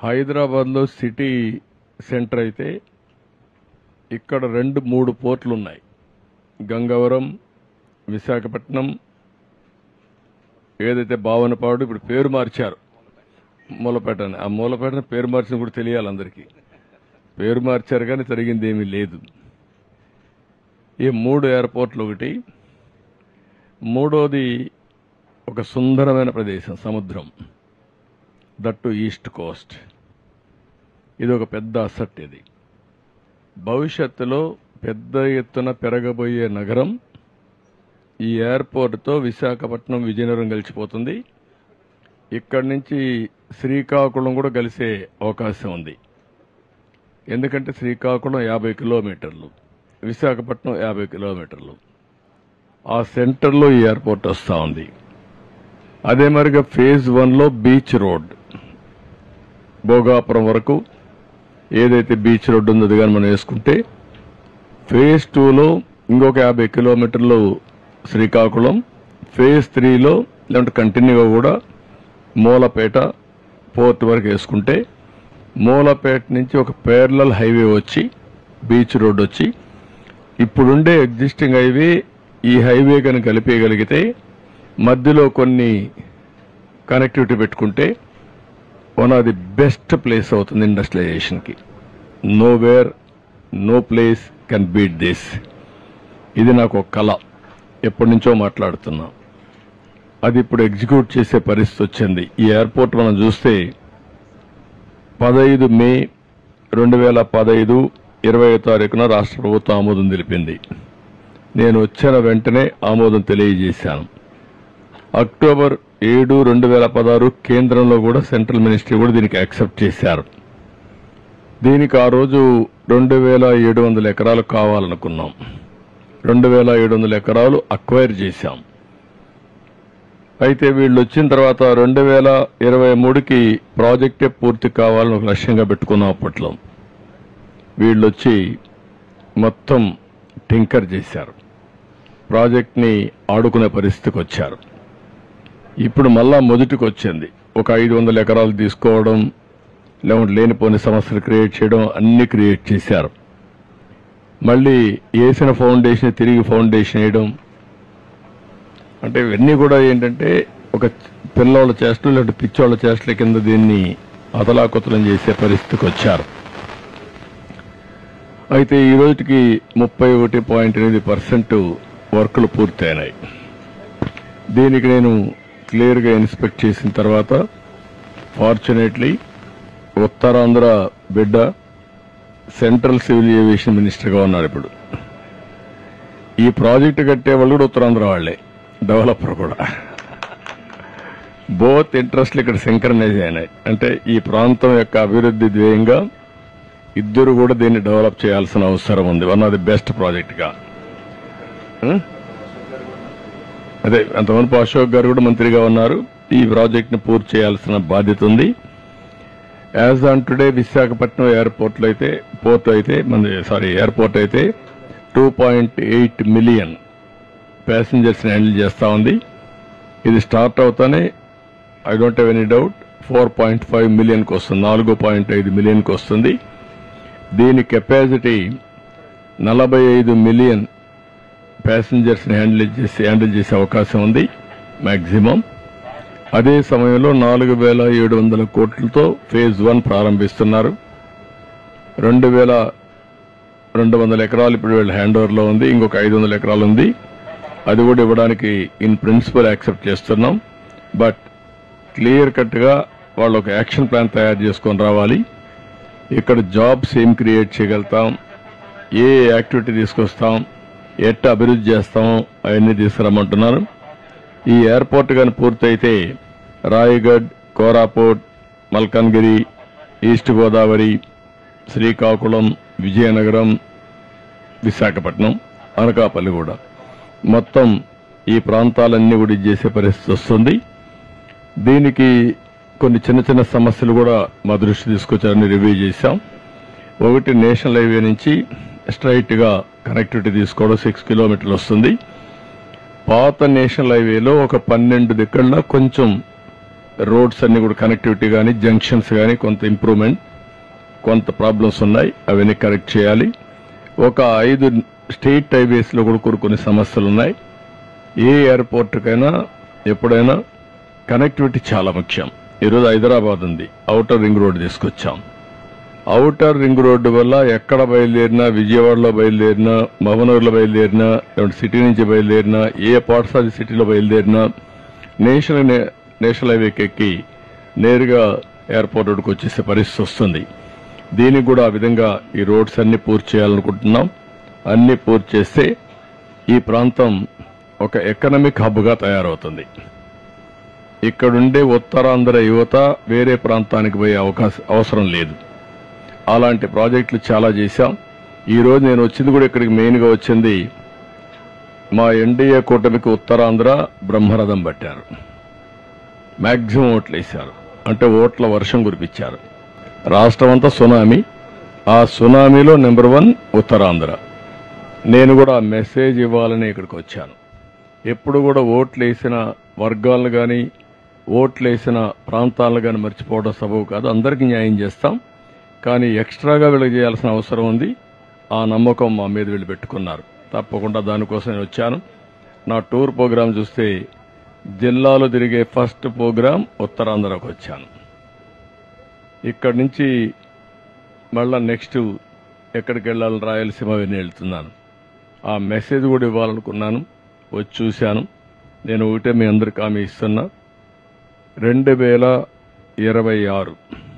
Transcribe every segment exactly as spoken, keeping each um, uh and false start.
హైదరాబాద్లో city centre అయితే ఇక్కడ రెండు మూడు పోర్టులు ఉన్నాయి. గంగవరం, విశాఖపట్నం, ఏదైతే భావనపాడు, ఇప్పుడు పేరు మార్చారు మూలపేట అని. ఆ మూలపేటని పేరు మార్చిన కూడా తెలియాలి అందరికీ. పేరు మార్చారు కానీ జరిగింది ఏమీ లేదు. ఈ మూడు ఎయిర్పోర్ట్లు ఒకటి. మూడోది ఒక సుందరమైన ప్రదేశం, సముద్రం, దట్టు ఈస్ట్ కోస్ట్. ఇది ఒక పెద్ద అసెట్. ఇది భవిష్యత్తులో పెద్ద ఎత్తున పెరగబోయే నగరం. ఈ ఎయిర్పోర్ట్తో విశాఖపట్నం, విజయనగరం కలిసిపోతుంది. ఇక్కడి నుంచి శ్రీకాకుళం కూడా కలిసే అవకాశం ఉంది. ఎందుకంటే శ్రీకాకుళం యాభై కిలోమీటర్లు, విశాఖపట్నం యాభై కిలోమీటర్లు. ఆ సెంటర్లో ఈ ఎయిర్పోర్ట్ వస్తూ ఉంది. అదే మరిగా ఫేజ్ వన్లో బీచ్ రోడ్ భోగాపురం వరకు ఏదైతే బీచ్ రోడ్ ఉందో అది కానీ మనం వేసుకుంటే, ఫేజ్ టూలో ఇంకొక యాభై కిలోమీటర్లు శ్రీకాకుళం, ఫేజ్ త్రీలో లేదంటే కంటిన్యూగా కూడా మూలపేట పోర్ట్ వరకు వేసుకుంటే, మూలపేట నుంచి ఒక పేర్లల్ హైవే వచ్చి బీచ్ రోడ్ వచ్చి ఇప్పుడుండే ఎగ్జిస్టింగ్ హైవే ఈ హైవే కనుక కలిపేయగలిగితే, మధ్యలో కొన్ని కనెక్టివిటీ పెట్టుకుంటే one of the best place అవుతుంది ఇండస్ట్రియలైజేషన్కి. Nowhere no place can beat this. ఇది నాకు ఒక కళ, ఎప్పటి నుంచో మాట్లాడుతున్నా. అది ఇప్పుడు ఎగ్జిక్యూట్ చేసే పరిస్థితి వచ్చింది. ఈ ఎయిర్పోర్ట్ మనం చూస్తే పదహైదు మే రెండు వేల పదహైదు ఇరవై తారీఖున రాష్ట్ర ప్రభుత్వం ఆమోదం తెలిపింది. నేను వచ్చిన వెంటనే ఆమోదం తెలియజేశాను. అక్టోబర్ ఏడు రెండు వేల పదహారు కేంద్రంలో కూడా సెంట్రల్ మినిస్ట్రీ కూడా దీనికి యాక్సెప్ట్ చేశారు. దీనికి ఆ రోజు రెండు వేల ఏడు వందల ఎకరాలు కావాలనుకున్నాం. రెండు వేల ఏడు వందల ఎకరాలు అక్వైర్ చేశాం. అయితే వీళ్ళు వచ్చిన తర్వాత రెండు వేల ఇరవై మూడుకి ప్రాజెక్టే పూర్తి కావాలని ఒక లక్ష్యంగా పెట్టుకున్నాం. అప్పట్లో వీళ్ళు వచ్చి మొత్తం టింకర్ చేశారు, ప్రాజెక్ట్ని ఆడుకునే పరిస్థితికి వచ్చారు. ఇప్పుడు మళ్ళా మొదటికి వచ్చింది. ఒక ఐదు వందల ఎకరాలు తీసుకోవడం, లేకుంటే లేనిపోని సమస్యలు క్రియేట్ చేయడం, అన్ని క్రియేట్ చేశారు. మళ్ళీ వేసిన ఫౌండేషన్ తిరిగి ఫౌండేషన్ వేయడం, అంటే ఇవన్నీ కూడా ఏంటంటే ఒక పిల్లోళ్ళ చేష్టలు లేదంటే పిచ్చోళ్ళ చేష్టల కింద దీన్ని అతలాకుతలం చేసే పరిస్థితికి వచ్చారు. అయితే ఈ రోజుకి ముప్పై ఒకటి పాయింట్ ఎనిమిది పర్సెంట్ వర్కులు పూర్తయినాయి. దీనికి నేను క్లియర్గా ఇన్స్పెక్ట్ చేసిన తర్వాత, ఫార్చునేట్లీ ఉత్తరాంధ్ర బిడ్డ సెంట్రల్ సివిల్ ఏవియేషన్ మినిస్టర్గా ఉన్నాడు. ఇప్పుడు ఈ ప్రాజెక్టు కట్టే వాళ్ళు కూడా ఉత్తరాంధ్ర వాళ్లే, డెవలపర్ కూడా. బోత్ ఇంట్రెస్ట్లు ఇక్కడ సింక్రనైజ్ అయినాయి. అంటే ఈ ప్రాంతం యొక్క అభివృద్ధి ధ్యేయంగా ఇద్దరు కూడా దీన్ని డెవలప్ చేయాల్సిన అవసరం ఉంది. వన్ ఆఫ్ ది బెస్ట్ ప్రాజెక్ట్గా. అదే అంతమంది అశోక్ గారు కూడా మంత్రిగా ఉన్నారు. ఈ ప్రాజెక్ట్ ని పూర్తి చేయాల్సిన బాధ్యత ఉంది. యాజ్ ఆన్ టుడే విశాఖపట్నం ఎయిర్పోర్ట్లో అయితే పోర్ట్ అయితే మన సారీ ఎయిర్పోర్ట్ అయితే two point eight million passengers ని హ్యాండిల్ చేస్తా ఉంది. ఇది స్టార్ట్ అవుతానే I don't have any doubt four point five మిలియన్కి వస్తుంది, నాలుగు పాయింట్ ఐదు మిలియన్కి వస్తుంది. దీని కెపాసిటీ నలభై ఐదు మిలియన్ ప్యాసింజర్స్ ని హ్యాండిల్ చేసి హ్యాండిల్ చేసే అవకాశం ఉంది మాక్సిమం. అదే సమయంలో నాలుగు వేల ఏడు వందల కోట్లతో ఫేజ్ వన్ ప్రారంభిస్తున్నారు. రెండు వేల రెండు వందల ఎకరాలు ఇప్పుడు వీళ్ళ హ్యాండ్ ఓవర్ లో ఉంది. ఇంకొక ఐదు వందల ఎకరాలు ఉంది. అది కూడా ఇవ్వడానికి ఇన్ ప్రిన్సిపల్ యాక్సెప్ట్ చేస్తున్నాం. బట్ క్లియర్ కట్ గా వాళ్ళు ఒక యాక్షన్ ప్లాన్ తయారు చేసుకొని రావాలి. ఇక్కడ జాబ్స్ ఏం క్రియేట్ చేయగలుగుతాం, ఏ యాక్టివిటీ తీసుకొస్తాం, ఎట్ట అభివృద్ధి చేస్తామో అవన్నీ తీసుకురమ్మంటున్నారు. ఈ ఎయిర్పోర్ట్ కానీ పూర్తయితే రాయగఢ్, కోరాపుట్, మల్కన్గిరి, ఈస్ట్ గోదావరి, శ్రీకాకుళం, విజయనగరం, విశాఖపట్నం, అనకాపల్లి కూడా మొత్తం ఈ ప్రాంతాలన్నీ కూడా చేసే పరిస్థితి వస్తుంది. దీనికి కొన్ని చిన్న చిన్న సమస్యలు కూడా మా దృష్టి తీసుకొచ్చారని రివ్యూ చేశాం. ఒకటి, నేషనల్ హైవే నుంచి స్ట్రైట్ గా కనెక్టివిటీ తీసుకోవడం సిక్స్ కిలోమీటర్లు వస్తుంది. పాత నేషనల్ హైవేలో ఒక పన్నెండు దిక్కల్లో కొంచెం రోడ్స్ అన్ని కూడా కనెక్టివిటీ కానీ జంక్షన్స్ కానీ కొంత ఇంప్రూవ్మెంట్, కొంత ప్రాబ్లమ్స్ ఉన్నాయి, అవన్నీ కరెక్ట్ చేయాలి. ఒక ఐదు స్టేట్ హైవేస్ లో కూడా కొన్ని సమస్యలు ఉన్నాయి. ఏ ఎయిర్పోర్ట్కైనా ఎప్పుడైనా కనెక్టివిటీ చాలా ముఖ్యం. ఈరోజు హైదరాబాద్ ఉంది, ఔటర్ రింగ్ రోడ్ తీసుకొచ్చాం. ఔటర్ రింగ్ రోడ్డు వల్ల ఎక్కడ బయలుదేరినా, విజయవాడలో బయలుదేరినా, మహబూబ్నగర్లో బయలుదేరినా, సిటీ నుంచి బయలుదేరినా, ఏ పార్ట్స్ ఆఫ్ ది సిటీలో బయలుదేరినా నేషనల్ నేషనల్ హైవేకి ఎక్కి నేరుగా ఎయిర్పోర్ట్ రోడ్డుకు వచ్చేసే పరిస్థితి వస్తుంది. దీనికి కూడా ఆ విధంగా ఈ రోడ్స్ అన్ని పూర్తి చేయాలనుకుంటున్నాం. అన్ని పూర్తి చేస్తే ఈ ప్రాంతం ఒక ఎకనామిక్ హబ్గా తయారవుతుంది. ఇక్కడుండే ఉత్తరాంధ్ర యువత వేరే ప్రాంతానికి పోయే అవకాశం అవసరం లేదు. అలాంటి ప్రాజెక్టులు చాలా చేశాం. ఈ రోజు నేను వచ్చింది కూడా ఇక్కడికి మెయిన్ గా వచ్చింది, మా ఎన్డీఏ కూటమికి ఉత్తరాంధ్ర బ్రహ్మరథం పట్టారు. మాక్సిమం ఓట్లు వేశారు, అంటే ఓట్ల వర్షం కురిపించారు. రాష్ట్రం అంతా సునామీ, ఆ సునామీలో నెంబర్ వన్ ఉత్తరాంధ్ర. నేను కూడా ఆ మెసేజ్ ఇవ్వాలని ఇక్కడికి వచ్చాను. ఎప్పుడు కూడా ఓట్లు వేసిన వర్గాలను కానీ ఓట్లు వేసిన ప్రాంతాలను కానీ మర్చిపోవడం సబబు కాదు. అందరికీ న్యాయం చేస్తాం, కానీ ఎక్స్ట్రాగా వీళ్ళకి చేయాల్సిన అవసరం ఉంది. ఆ నమ్మకం మా మీద వీళ్ళు పెట్టుకున్నారు. తప్పకుండా దానికోసం నేను వచ్చాను. నా టూర్ ప్రోగ్రాం చూస్తే జిల్లాలో తిరిగే ఫస్ట్ ప్రోగ్రాం ఉత్తరాంధ్రకు వచ్చాను. ఇక్కడి నుంచి మళ్ళా నెక్స్ట్ ఎక్కడికి వెళ్ళాలని రాయలసీమ వెళ్ళి వెళ్తున్నాను. ఆ మెసేజ్ కూడా ఇవ్వాలనుకున్నాను, వచ్చి చూశాను. నేను ఒకటే మీ అందరికి హామీ ఇస్తున్నా, రెండు వేల ఇరవై ఆరు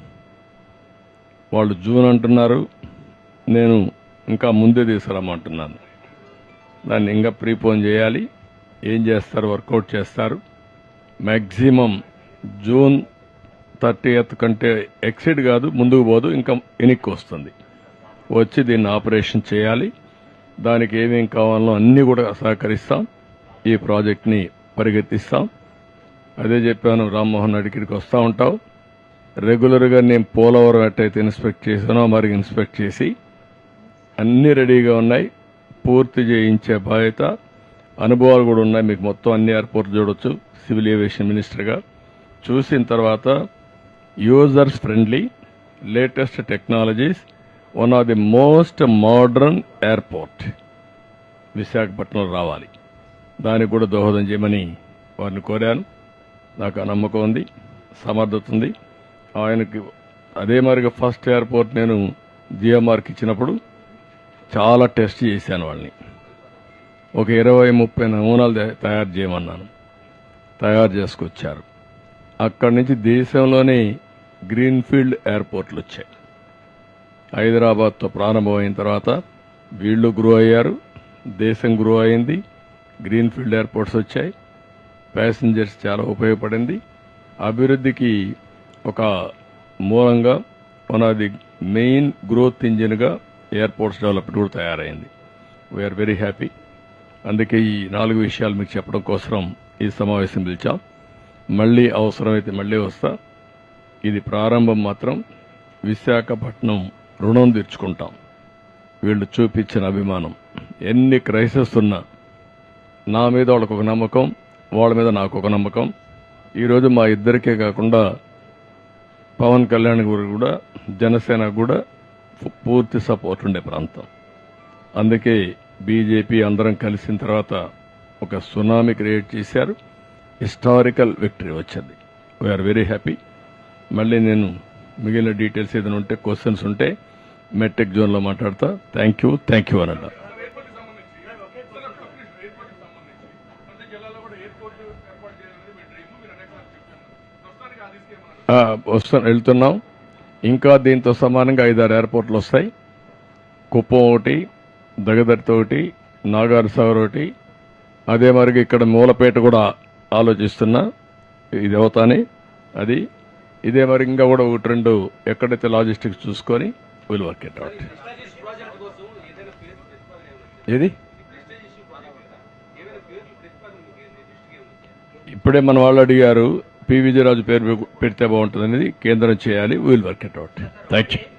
వాళ్ళు జూన్ అంటున్నారు, నేను ఇంకా ముందే తీసుకురమ్మంటున్నాను. దాన్ని ఇంకా ప్రీపోన్ చేయాలి. ఏం చేస్తారు, వర్కౌట్ చేస్తారు. మ్యాక్సిమం జూన్ థర్టీయత్ కంటే ఎక్సిడ్ కాదు, ముందుకు పోదు, ఇంకా వెనక్కి వస్తుంది. వచ్చి దీన్ని ఆపరేషన్ చేయాలి. దానికి ఏమేం కావాలో అన్ని కూడా సహకరిస్తాం. ఈ ప్రాజెక్ట్ని పరిగెత్తిస్తాం. అదే చెప్పాను, రామ్మోహన్ రెడ్డి ఇక్కడికి వస్తూ ఉంటావు. రెగ్యులర్గా నేను పోలవరం ఎట్టయితే ఇన్స్పెక్ట్ చేశానో మరి ఇన్స్పెక్ట్ చేసి అన్ని రెడీగా ఉన్నాయి, పూర్తి చేయించే బాధ్యత. అనుభవాలు కూడా ఉన్నాయి, మీకు మొత్తం అన్ని ఎయిర్పోర్ట్ చూడొచ్చు. సివిల్ ఏవియేషన్ మినిస్టర్గా చూసిన తర్వాత users friendly, latest technologies, one of the most modern airport విశాఖపట్నంలో రావాలి. దానికి కూడా దోహదం చేయమని వారిని కోరాను. నాకు ఆ నమ్మకం ఉంది, సమర్థత ఉంది. ఆయనకి అదే మరిగా ఫస్ట్ ఎయిర్పోర్ట్ నేను జిఎంఆర్కి ఇచ్చినప్పుడు చాలా టెస్ట్ చేశాను. వాళ్ళని ఒక ఇరవై ముప్పై నమూనాలు తయారు చేయమన్నాను, తయారు చేసుకొచ్చారు. అక్కడి నుంచి దేశంలోనే గ్రీన్ఫీల్డ్ ఎయిర్పోర్ట్లు వచ్చాయి. హైదరాబాద్తో ప్రారంభమైన తర్వాత వీళ్లు గ్రో అయ్యారు, దేశం గ్రో అయింది, గ్రీన్ఫీల్డ్ ఎయిర్పోర్ట్స్ వచ్చాయి. ప్యాసింజర్స్ చాలా ఉపయోగపడింది. అభివృద్ధికి ఒక మూలంగా one of the main growth ఇంజిన్గా ఎయిర్పోర్ట్స్ డెవలప్మెంట్ కూడా తయారైంది. We are very happy. అందుకే ఈ నాలుగు విషయాలు మీకు చెప్పడం కోసం ఈ సమావేశం పిలిచాం. మళ్లీ అవసరమైతే మళ్లీ వస్తా. ఇది ప్రారంభం మాత్రం. విశాఖపట్నం రుణం తీర్చుకుంటాం. వీళ్ళు చూపించిన అభిమానం, ఎన్ని క్రైసిస్ ఉన్నా నా మీద వాళ్ళకు ఒక నమ్మకం, వాళ్ళ మీద నాకు ఒక నమ్మకం. ఈరోజు మా ఇద్దరికే కాకుండా పవన్ కళ్యాణ్ గారు కూడా, జనసేన కూడా పూర్తి సపోర్ట్ ఉండే ప్రాంతం. అందుకే బీజేపీ అందరం కలిసిన తర్వాత ఒక సునామీ క్రియేట్ చేశారు. హిస్టారికల్ విక్టరీ వచ్చింది. We are very happy. మళ్ళీ నేను మిగిలిన డీటెయిల్స్ ఏదైనా ఉంటే, క్వశ్చన్స్ ఉంటే మెట్రిక్ జోన్లో మాట్లాడతా. థ్యాంక్ యూ థ్యాంక్ యూ అనంట. వస్తాను, వెళ్తున్నాం. ఇంకా దీంతో సమానంగా ఐదారు ఎయిర్పోర్ట్లు వస్తాయి. కుప్పం ఒకటి, దగదర్తి ఒకటి, నాగార్ సాగర్ ఒకటి, అదే మరి ఇక్కడ మూలపేట కూడా ఆలోచిస్తున్నా. ఇది అవుతానే అది ఇదే మరి ఇంకా కూడా ఒకటి రెండు ఎక్కడైతే లాజిస్టిక్స్ చూసుకొని విల్ వర్క్ ఇట్ అవుట్. ఇది ఇప్పుడే మన వాళ్ళు అడిగారు, పి విజయరాజు పేరు పెడితే బాగుంటుంది అనేది కేంద్రం చేయాలి. Will work it out. Thank you.